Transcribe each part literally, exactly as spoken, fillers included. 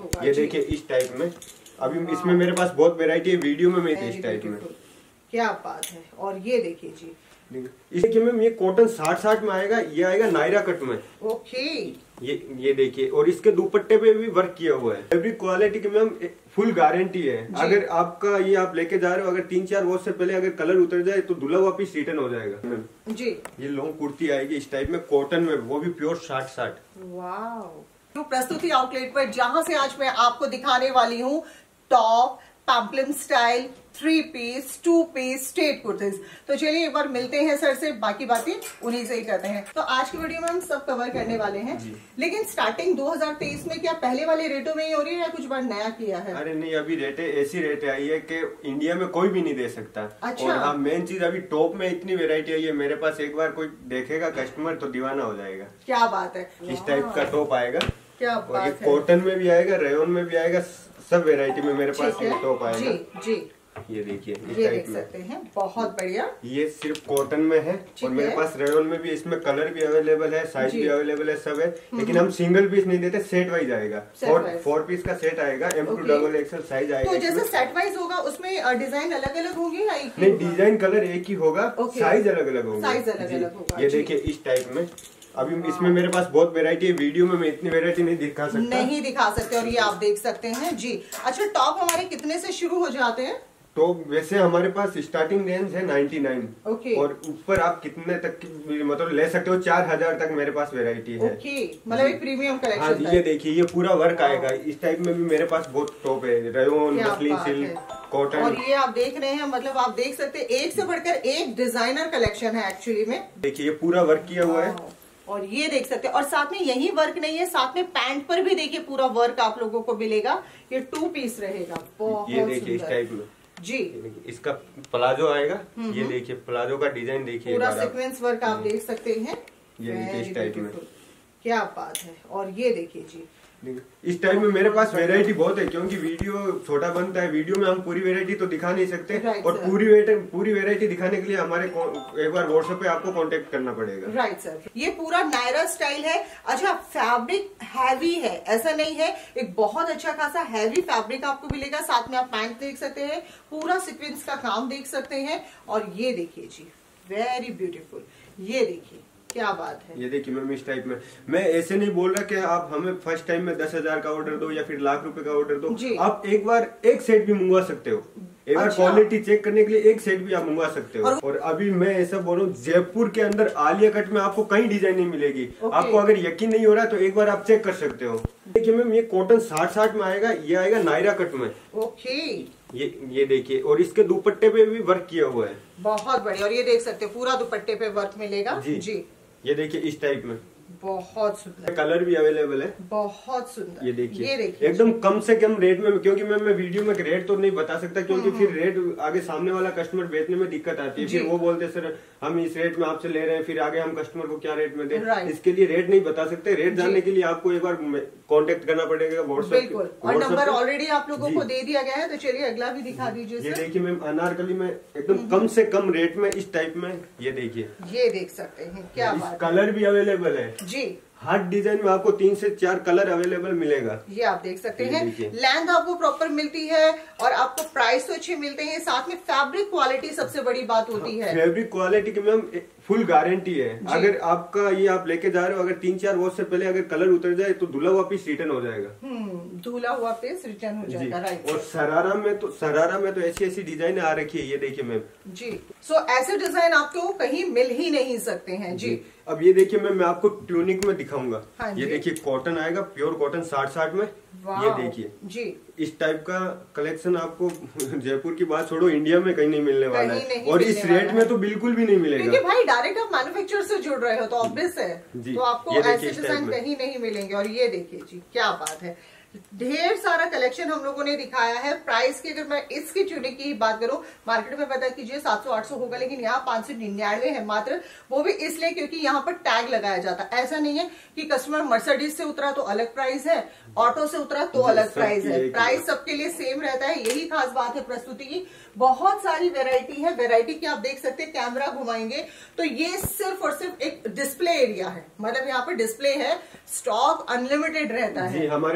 होगा। ये देखिए इस टाइप में, अभी इसमें मेरे पास बहुत वेरायटी है, वीडियो में मैं इस टाइप में। क्या बात है। और ये देखिए जी, इस देखिए मैम ये कॉटन साठ साठ में आएगा, ये आएगा नायरा कट में। ओके। ये ये देखिए, और इसके दुपट्टे पे भी वर्क किया हुआ है। फैब्रिक क्वालिटी की मैम फुल गारंटी है। अगर आपका ये आप लेके जा रहे हो, अगर तीन चार वॉश से पहले अगर कलर उतर जाए तो धुला हुआ पीस रिटर्न हो जाएगा मैम जी। ये लॉन्ग कुर्ती आएगी इस टाइप में, कॉटन में, वो भी प्योर साठ साठ। वाह। तो प्रस्तुति आउटलेट पर जहां से आज मैं आपको दिखाने वाली हूँ top, peplum style, three piece, two piece, straight kurtis. तो चलिए एक बार मिलते हैं सर से, बाकी बातें उन्हीं से ही करते हैं। तो आज की वीडियो में हम सब कवर करने वाले हैं, लेकिन स्टार्टिंग दो हज़ार तेईस में क्या पहले वाले रेटों में ही हो रही है या कुछ बार नया किया है? अरे नहीं, अभी रेटे ऐसी रेट आई है कि इंडिया में कोई भी नहीं दे सकता। अच्छा। और हाँ, मेन चीज अभी टॉप में इतनी वेरायटी आई है मेरे पास, एक बार कोई देखेगा कस्टमर तो दीवाना हो जाएगा। क्या बात है। इस टाइप का टॉप आएगा। क्या और ये बात है। कॉटन में भी आएगा, रेयन में भी आएगा, सब वेरायटी में मेरे पास ये टॉप आएगा। जी जी। ये देखिए ये देख सकते हैं, बहुत बढ़िया। ये सिर्फ कॉटन में है, और मेरे है। पास रेयन में भी, इसमें कलर भी अवेलेबल है, साइज भी अवेलेबल है, सब है। लेकिन हम सिंगल पीस नहीं देते, सेट वाइज आएगा। फोर फोर पीस का सेट आएगा, M to double XL size आएगा। तो जैसे सेट वाइज होगा उसमें डिजाइन अलग अलग होंगे या एक? नहीं, डिजाइन कलर एक ही होगा, साइज अलग अलग होगा। साइज अलग अलग होगा। ये देखिए इस टाइप में, अभी इसमें मेरे पास बहुत वेरायटी है, वीडियो में मैं इतनी वेरायटी नहीं दिखा सकता। नहीं दिखा सकते, और ये आप देख सकते हैं जी। अच्छा, टॉप हमारे कितने से शुरू हो जाते हैं? तो वैसे हमारे पास स्टार्टिंग रेंज है नाइन्टी नाइन। ओके। और ऊपर आप कितने तक की मतलब ले सकते हो, चार हजार तक मेरे पास वेरायटी है। ओके, मतलब एक प्रीमियम कलेक्शन। हाँ जी, ये देखिए ये पूरा वर्क आएगा। इस टाइप में भी मेरे पास बहुत टॉप है, रेयन, मसलिन, सिल्क, कॉटन। और ये आप देख रहे हैं, मतलब आप देख सकते हैं एक से बढ़कर एक डिजाइनर कलेक्शन है एक्चुअली में। देखिए ये पूरा वर्क किया हुआ है, और ये देख सकते हैं। और साथ में यही वर्क नहीं है, साथ में पैंट पर भी देखिए पूरा वर्क आप लोगों को मिलेगा। ये टू पीस रहेगा, बहुत ये देखिए इस टाइप में जी। इसका प्लाजो आएगा। ये देखिए प्लाजो का डिजाइन देखिए, पूरा सीक्वेंस वर्क आप देख सकते हैं। ये देखिए इस टाइप में, क्या बात है। और ये देखिए जी, इस टाइप में मेरे पास वेरायटी बहुत है, क्योंकि वीडियो छोटा बनता है, वीडियो में हम पूरी वेरायटी तो दिखा नहीं सकते। और पूरी वेरायटी पूरी वेरायटी दिखाने के लिए हमारे एक बार व्हाट्सएप पे आपको कांटेक्ट करना पड़ेगा। Right sir. ये पूरा नायरा स्टाइल है। अच्छा, फैब्रिक हैवी है, ऐसा नहीं है, एक बहुत अच्छा खासा हैवी फैब्रिक आपको मिलेगा। साथ में आप पैंट देख सकते हैं, पूरा सीक्वेंस का काम देख सकते हैं। और ये देखिए जी, वेरी ब्यूटीफुल। ये देखिए क्या बात है। ये देखिए मैम इस टाइप में, मैं ऐसे नहीं बोल रहा कि आप हमें फर्स्ट टाइम में दस हजार का ऑर्डर दो या फिर लाख रुपए का ऑर्डर दो। आप एक बार एक सेट भी मंगवा सकते हो, एक बार क्वालिटी चेक करने के लिए एक सेट भी आप मंगवा सकते हो। और, और अभी मैं ऐसा बोल रहा हूँ, जयपुर के अंदर आलिया कट में आपको कहीं डिजाइन नहीं मिलेगी। आपको अगर यकीन नहीं हो रहा तो एक बार आप चेक कर सकते हो। देखिए मैम ये कॉटन साठ साठ में आएगा, ये आएगा नायरा कट में। ओके। ये ये देखिए, और इसके दुपट्टे पे भी वर्क किया हुआ है, बहुत बढ़िया। और ये देख सकते हैं पूरा दुपट्टे पे वर्क मिलेगा जी, जी। ये देखिए इस टाइप में, बहुत सुंदर, कलर भी अवेलेबल है, बहुत सुंदर। ये देखिए, ये देखिए एकदम कम से कम रेट में, क्योंकि मैं मैं वीडियो में रेट तो नहीं बता सकता, क्योंकि फिर रेट आगे सामने वाला कस्टमर बेचने में दिक्कत आती है। फिर वो बोलते सर हम इस रेट में आपसे ले रहे हैं, फिर आगे हम कस्टमर को क्या रेट में दें। इसके लिए रेट नहीं बता सकते। रेट जानने के लिए आपको एक बार कांटेक्ट करना पड़ेगा व्हाट्सएप। बिल्कुल, और नंबर ऑलरेडी आप लोगों को दे दिया गया है। तो चलिए अगला भी दिखा दीजिए। ये देखिए मैम अनारकली में एकदम कम से कम रेट में इस टाइप में, ये देखिए, ये देख सकते हैं, क्या बात है। कलर भी अवेलेबल है जी, हर डिजाइन में आपको तीन से चार कलर अवेलेबल मिलेगा। ये आप देख सकते हैं। लेंथ आपको प्रॉपर मिलती है और आपको प्राइस तो अच्छे मिलते हैं। साथ में फैब्रिक क्वालिटी सबसे बड़ी बात होती है। फैब्रिक क्वालिटी की मैम फुल गारंटी है। अगर आपका ये आप लेके जा रहे हो, अगर तीन चार वॉश से पहले अगर कलर उतर जाए तो धुला हुआ पीस रिटर्न हो जाएगा। हम्म, धुला हुआ पीस रिटर्न हो जाएगा। राइट। और सरारा में तो सरारा में तो ऐसी ऐसी डिजाइन आ रखी है, ये देखिए मैम जी। सो ऐसे डिजाइन आपको कहीं मिल ही नहीं सकते हैं जी। अब ये देखिए मैम, मैं आपको ट्यूनिक में दिखाऊंगा। हाँ, ये देखिए कॉटन आएगा, प्योर कॉटन साठ साठ में। ये देखिए जी, इस टाइप का कलेक्शन आपको जयपुर की बात छोड़ो, इंडिया में कहीं नहीं मिलने वाला है। और इस रेट में तो बिल्कुल भी नहीं मिलेगा, क्योंकि भाई डायरेक्ट आप मैन्युफैक्चरर से जुड़ रहे हो तो ऑब्वियस है, तो आपको ऐसे डिजाइन कहीं नहीं मिलेंगे। और ये देखिए जी, क्या बात है, ढेर सारा कलेक्शन हम लोगों ने दिखाया है। प्राइस की अगर मैं इसकी ट्यूनिक की बात करूं, मार्केट में पता कीजिए सात सौ आठ सौ होगा, लेकिन यहाँ पांच सौ निन्यानवे है मात्र। वो भी इसलिए क्योंकि यहाँ पर टैग लगाया जाता है। ऐसा नहीं है कि कस्टमर मर्सिडीज से उतरा तो अलग प्राइस है, ऑटो से उतरा तो अलग प्राइस है। प्राइस सबके लिए सेम रहता है, यही खास बात है प्रस्तुति की। बहुत सारी वेरायटी है। वेरायटी की आप देख सकते हैं, कैमरा घुमाएंगे तो ये सिर्फ और सिर्फ एक डिस्प्ले एरिया है, मतलब यहाँ पर डिस्प्ले है, स्टॉक अनलिमिटेड रहता है। जी, हमारे पास पांच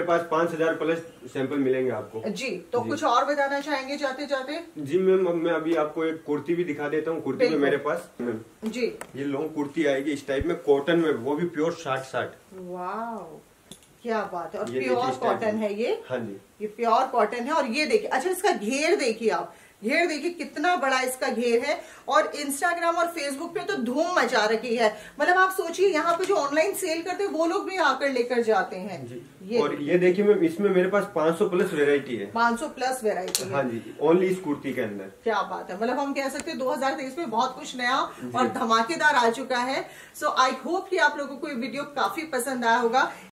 पाँच हजार प्लस सैंपल मिलेंगे आपको जी। तो जी। कुछ और बताना चाहेंगे जाते जाते? जी मैम, मैं अभी आपको एक कुर्ती भी दिखा देता हूँ। कुर्ती में मेरे पास जी ये लॉन्ग कुर्ती आएगी इस टाइप में, कॉटन में, वो भी प्योर साठ साठ। वाह क्या बात है। और प्योर कॉटन है ये? हाँ जी, ये प्योर कॉटन है। और ये देखिए, अच्छा इसका घेर देखिए आप, घेर देखिए कितना बड़ा इसका घेर है। और इंस्टाग्राम और फेसबुक पे तो धूम मचा रखी है। मतलब आप सोचिए यहाँ पे जो ऑनलाइन सेल करते हैं वो लोग भी आकर लेकर जाते हैं जी। ये और ये देखिए मैम, इसमें मेरे पास पाँच सौ प्लस वेरायटी है। पाँच सौ प्लस वेरायटी है। हाँ जी, ओनली इस कुर्ती के अंदर। क्या बात है। मतलब हम कह सकते हैं दो हज़ार तेईस में बहुत कुछ नया और धमाकेदार आ चुका है। सो आई होप कि आप लोगों को ये वीडियो काफी पसंद आया होगा।